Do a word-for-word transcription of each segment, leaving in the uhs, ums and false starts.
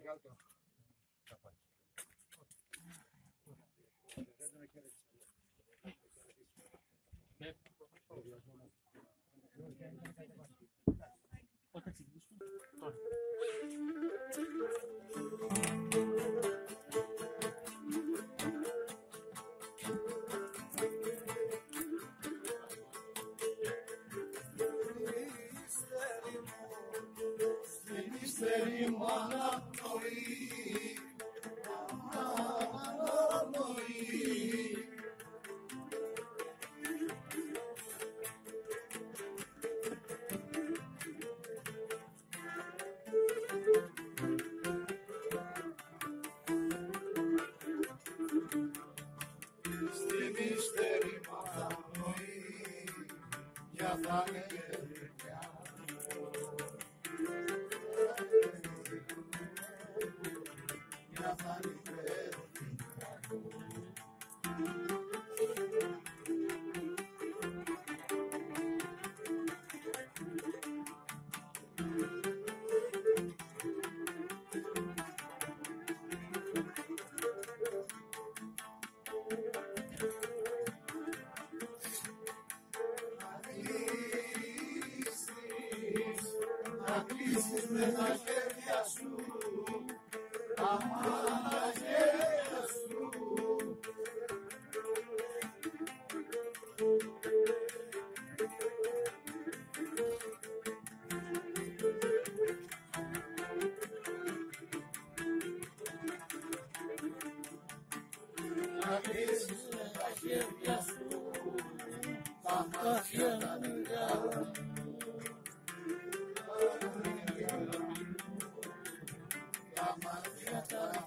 κάτω. Όταν ξεκινήσουμε, τώρα. Στην ύστερη μου αναπνοή, αναπνοή. Στην ύστερη μου αναπνοή, για θα είναι να κλείσεις με τα χέρια σου, αμάν τα χέρια σου. Να κλείσεις με τα χέρια σου, τα μάτια να μιλάω. Τα μάτια τα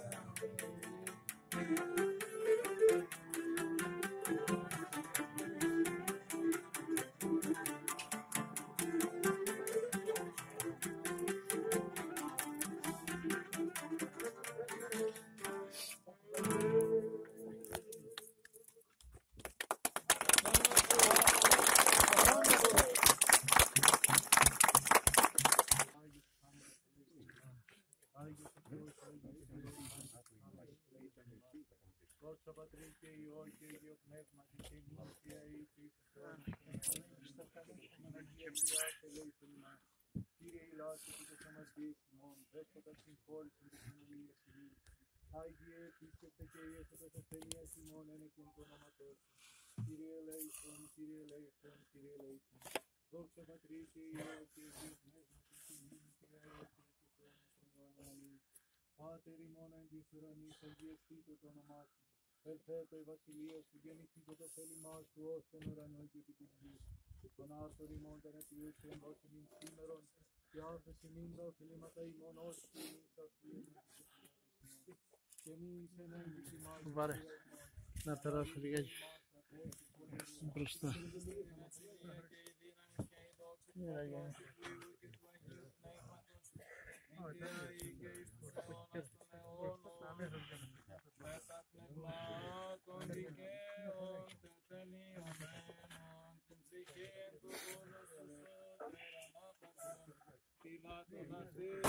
Δόξα Πατρί και Υιό και Υιό Πνεύματι και νύχια ή και Κύριε ηλάσε και το αμαρτίες ημών, δέσποτα συγχώρησον τις συνομιλίες ημών. Άγιε επίσκεψε και Υιέσαι τας ασθενείας ημών, ένεκεν το όνοματός σου. Κύριε ελέησον, Κύριε ελέησον, Κύριε ελέησον. Δόξα Πατρί και Υιό και Υιό Πνεύματι και νύχια ή και Αμήν. Πάτερ ημών εν της ουρανής, αγιαστήτω το όνομά σου. Ελθέτω η βασιλεία σου, γεννηθήτω το θέλημά σου, ως εν ουρανό και επί της γης. Τον άρθον ημών των επιούσεων δώσιν εις σήμερον, και άφες ημίν τα οφειλήματα ημών, ως και εμείς αφήνουμε. Και εμείς εν έγκυση μας. Βάρε, να περάσω λιγάκι μπροστά. Yeah, yeah. Τη